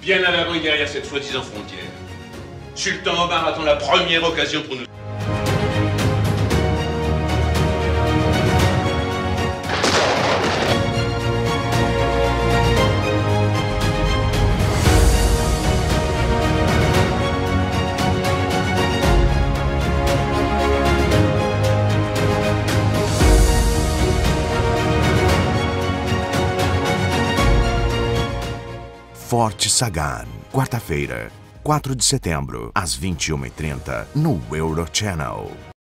bien à l'abri derrière cette soi-disant frontière. Sultan Omar attend la première occasion pour nous... Forte Sagan, quarta-feira, 4 de setembro, às 21h30, no Eurochannel.